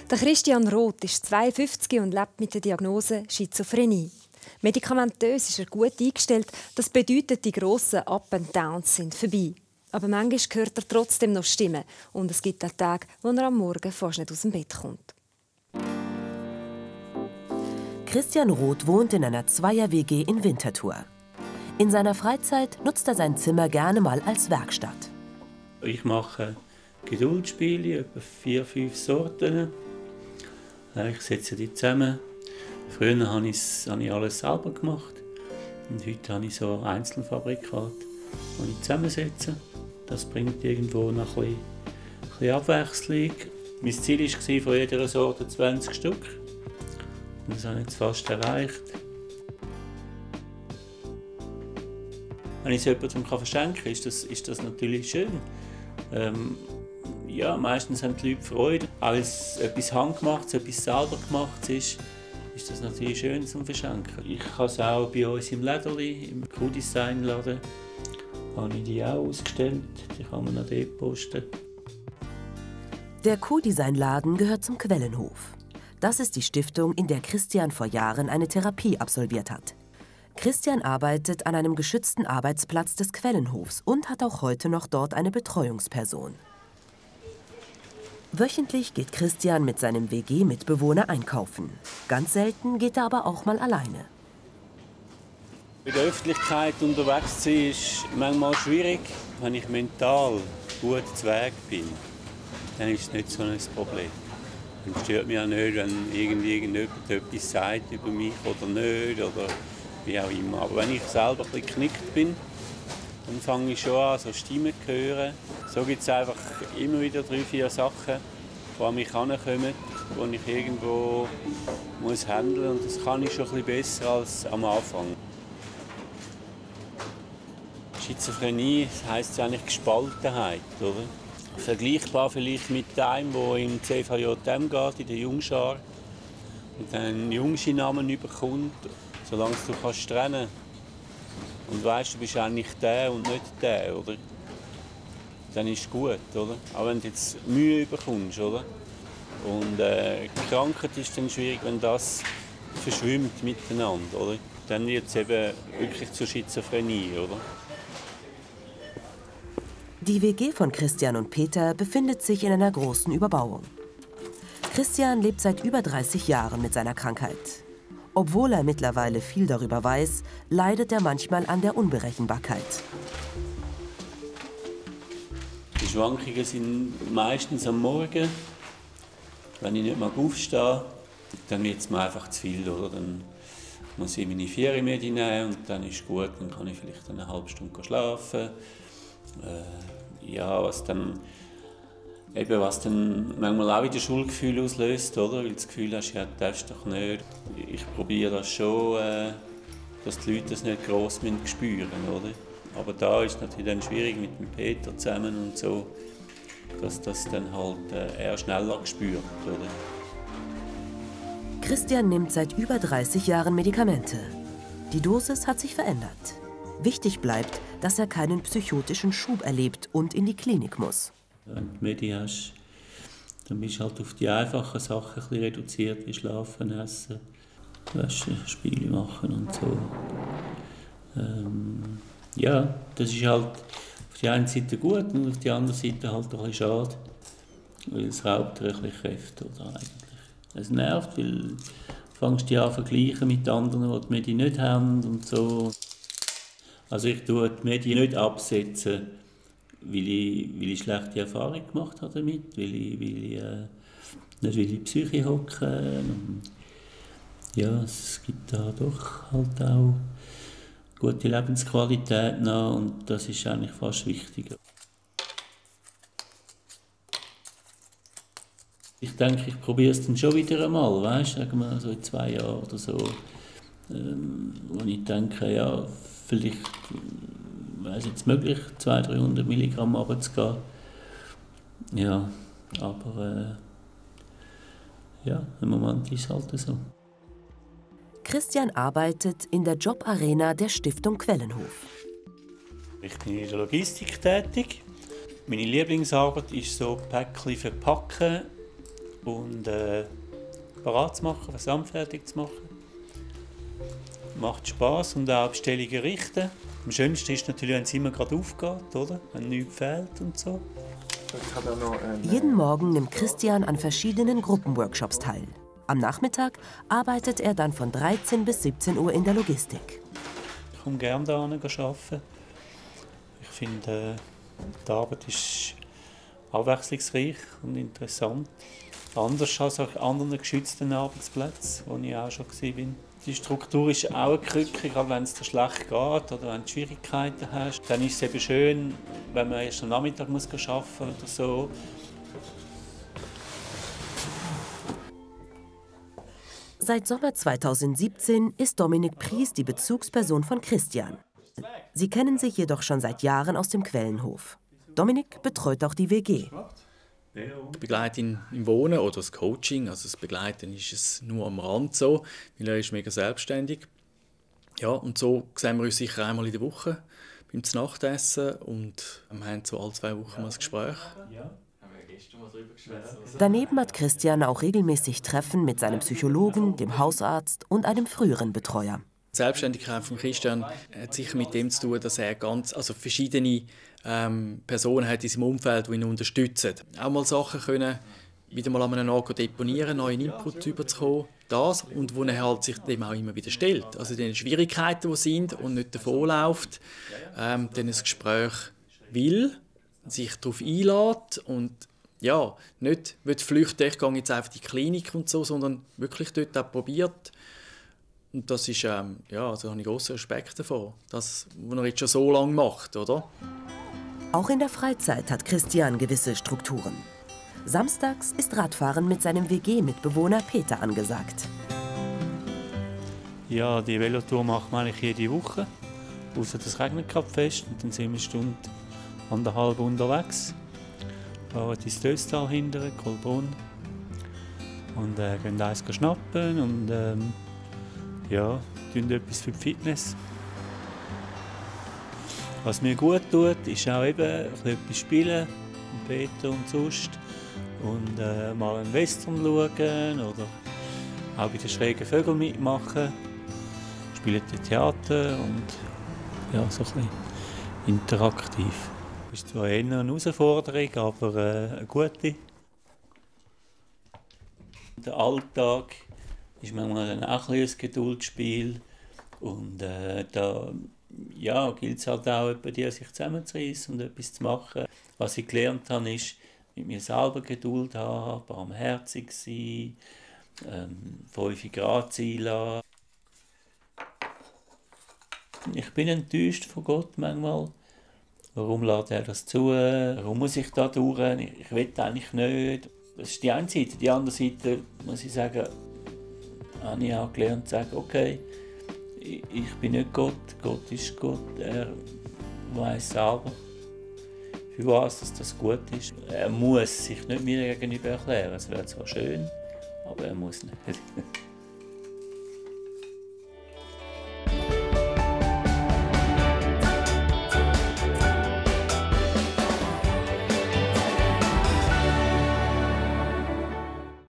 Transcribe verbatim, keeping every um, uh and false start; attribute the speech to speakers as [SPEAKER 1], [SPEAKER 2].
[SPEAKER 1] Der Christian Roth ist zweiundfünfzig und lebt mit der Diagnose Schizophrenie. Medikamentös ist er gut eingestellt. Das bedeutet, die grossen Up and Downs sind vorbei. Aber manchmal hört er trotzdem noch Stimmen. Und es gibt auch Tage, wo er am Morgen fast nicht aus dem Bett kommt.
[SPEAKER 2] Christian Roth wohnt in einer Zweier-W G in Winterthur. In seiner Freizeit nutzt er sein Zimmer gerne mal als Werkstatt.
[SPEAKER 3] Ich mache Geduldsspiele, etwa vier, fünf Sorten. Ich setze die zusammen. Früher habe ich, habe ich alles selber gemacht. Und heute habe ich so Einzelfabrikate, die ich zusammensetze. Das bringt irgendwo noch ein bisschen, ein bisschen Abwechslung. Mein Ziel war von jeder Sorte zwanzig Stück. Und das habe ich jetzt fast erreicht. Wenn ich es jemandem verschenken kann, ist das, ist das natürlich schön. Ähm, ja, meistens haben die Leute Freude. Auch wenn es etwas Handgemachtes, etwas selber gemacht ist, ist das natürlich schön zum Verschenken. Ich habe es auch bei uns im Läderli, im Q-Design-Laden, habe ich die auch ausgestellt. Die kann man noch dort posten.
[SPEAKER 2] Der Q-Design-Laden gehört zum Quellenhof. Das ist die Stiftung, in der Christian vor Jahren eine Therapie absolviert hat. Christian arbeitet an einem geschützten Arbeitsplatz des Quellenhofs und hat auch heute noch dort eine Betreuungsperson. Wöchentlich geht Christian mit seinem W G-Mitbewohner einkaufen. Ganz selten geht er aber auch mal alleine.
[SPEAKER 3] In der Öffentlichkeit unterwegs zu sein, ist manchmal schwierig. Wenn ich mental gut zu Weg bin, dann ist es nicht so ein Problem. Es stört mich auch nicht, wenn irgendjemand etwas sagt über mich oder nicht oder wie auch immer. Aber wenn ich selber ein bisschen geknickt bin, dann fange ich schon an, so Stimmen zu hören. So gibt es einfach immer wieder drei, vier Sachen, die an mich herankommen, die ich irgendwo muss handeln muss. Und das kann ich schon ein bisschen besser als am Anfang. Schizophrenie heisst ja eigentlich Gespaltenheit, oder? Vergleichbar vielleicht mit einem, der im C V J M geht, in der Jungschar, und einen Jungschi-Namen bekommt, solange du kannst trennen und weißt, du bist eigentlich der und nicht der, oder? Dann ist es gut, oder? Aber wenn du jetzt Mühe bekommst, oder? Und äh, Krankheit ist dann schwierig, wenn das verschwimmt miteinander, oder? Dann wird es eben wirklich zur Schizophrenie, oder?
[SPEAKER 2] Die W G von Christian und Peter befindet sich in einer großen Überbauung. Christian lebt seit über dreißig Jahren mit seiner Krankheit. Obwohl er mittlerweile viel darüber weiß, leidet er manchmal an der Unberechenbarkeit.
[SPEAKER 3] Die Schwankungen sind meistens am Morgen. Wenn ich nicht mal aufstehe, dann wird es mir einfach zu viel. Oder? Dann muss ich meine Ferienmedi nehmen und dann ist es gut. Dann kann ich vielleicht eine halbe Stunde schlafen. Äh, ja, was dann, eben, was dann manchmal auch wieder Schuldgefühl auslöst, oder? Weil du das Gefühl hast, ja, das darfst du doch nicht. Ich probiere das schon, äh, dass die Leute das nicht gross spüren, oder? Aber da ist es natürlich dann schwierig mit dem Peter zusammen und so, dass das dann halt äh, eher schneller gespürt, oder?
[SPEAKER 2] Christian nimmt seit über dreißig Jahren Medikamente. Die Dosis hat sich verändert. Wichtig bleibt, dass er keinen psychotischen Schub erlebt und in die Klinik muss.
[SPEAKER 3] Wenn du Medi hast, dann bist du halt auf die einfachen Sachen ein bisschen reduziert, wie Schlafen, Essen, Waschen, Spiele machen und so. Ähm, ja, das ist halt auf die eine Seite gut und auf die andere Seite halt ein bisschen schade, weil es raubt dir ein bisschen Kräfte, oder eigentlich. Es nervt, weil du fängst dich an zu vergleichen mit anderen, die die Medi nicht haben und so. Also ich tue die Medien nicht absetzen, weil ich, weil ich schlechte Erfahrungen gemacht habe damit, weil ich, weil ich äh, nicht in die Psyche hocke. Ja, es gibt da doch halt auch gute Lebensqualität noch und das ist eigentlich fast wichtiger. Ich denke, ich probiere es dann schon wieder einmal, weißt, sagen wir so in zwei Jahren oder so, ähm, wo ich denke, ja, vielleicht wäre es jetzt möglich, zweihundert, dreihundert Milligramm runterzugehen. Ja, aber äh, ja, im Moment ist es halt so.
[SPEAKER 2] Christian arbeitet in der Jobarena der Stiftung Quellenhof.
[SPEAKER 3] Ich bin in der Logistik tätig. Meine Lieblingsarbeit ist so Päckchen verpacken und äh, parat zu machen, was fertig zu machen. Macht Spass und auch Bestellungen richten. Am schönsten ist natürlich, wenn es immer gerade aufgeht, oder? Wenn nichts fehlt und so.
[SPEAKER 2] Jeden Morgen nimmt Christian an verschiedenen Gruppenworkshops teil. Am Nachmittag arbeitet er dann von dreizehn bis siebzehn Uhr in der Logistik.
[SPEAKER 3] Ich komme gerne hier arbeiten. Ich finde, die Arbeit ist abwechslungsreich und interessant. Anders als an anderen geschützten Arbeitsplätzen, wo ich auch schon war. Die Struktur ist auch eine Krücke, gerade wenn es dir schlecht geht oder wenn du Schwierigkeiten hast. Dann ist es eben schön, wenn man erst am Nachmittag muss arbeiten muss oder so.
[SPEAKER 2] Seit Sommer zweitausendsiebzehn ist Dominik Pries die Bezugsperson von Christian. Sie kennen sich jedoch schon seit Jahren aus dem Quellenhof. Dominik betreut auch die W G.
[SPEAKER 4] Ich begleite ihn im Wohnen oder das Coaching. Also das Begleiten ist es nur am Rand so, weil er ist mega selbstständig. Ja, und so sehen wir uns sicher einmal in der Woche beim Nachtessen und wir haben so alle zwei Wochen mal ein Gespräch.
[SPEAKER 2] Daneben hat Christian auch regelmäßig Treffen mit seinem Psychologen, dem Hausarzt und einem früheren Betreuer.
[SPEAKER 4] Die Selbstständigkeit von Christian hat sicher mit dem zu tun, dass er ganz, also verschiedene ähm, Personen hat in seinem Umfeld, die ihn unterstützen. Auch mal Sachen können, wieder mal an einem Ort deponieren, neuen Input überzukommen. Das und wo er halt sich dem auch immer wieder stellt. Also den Schwierigkeiten, die sind und nicht davonläuft, ähm, dann ein Gespräch will, sich darauf einlädt und ja, nicht flüchten, ich gehe jetzt einfach in die Klinik und so, sondern wirklich dort auch probiert. Und das ist, ähm, ja, also habe ich grossen Respekt davor, das, was er jetzt schon so lange macht, oder?
[SPEAKER 2] Auch in der Freizeit hat Christian gewisse Strukturen. Samstags ist Radfahren mit seinem W G-Mitbewohner Peter angesagt.
[SPEAKER 3] Ja, die Velotour machen wir eigentlich jede Woche. Außer das regnet gerade fest und dann sind wir eine Stunde, anderthalb unterwegs. Wir fahren ins Döstal hinterher, Kohlbrunn. Und äh, gehen eins schnappen und ähm, ja, tun etwas für die Fitness. Was mir gut tut, ist auch eben etwas spielen, mit Peter und sonst. Und äh, mal einen Western schauen oder auch bei den schrägen Vögeln mitmachen. Spielen Theater und ja, so ein bisschen interaktiv. Das ist zwar eher eine Herausforderung, aber äh, eine gute. Der Alltag ist manchmal dann auch ein, ein Geduldsspiel. Und äh, da ja, gilt es halt auch, sich zusammenzureissen und etwas zu machen. Was ich gelernt habe, ist, mit mir selber Geduld haben, barmherzig sein, ähm, fünf Grad sein lassen. Ich bin enttäuscht von Gott manchmal. Warum lässt er das zu? Warum muss ich da durch? Ich, ich will eigentlich nicht. Das ist die eine Seite. Die andere Seite, muss ich sagen, habe ich auch gelernt zu sagen, okay, ich, ich bin nicht Gott, Gott ist Gott. Er weiß selber, für was dass das gut ist. Er muss sich nicht mir gegenüber erklären. Es wäre zwar schön, aber er muss nicht.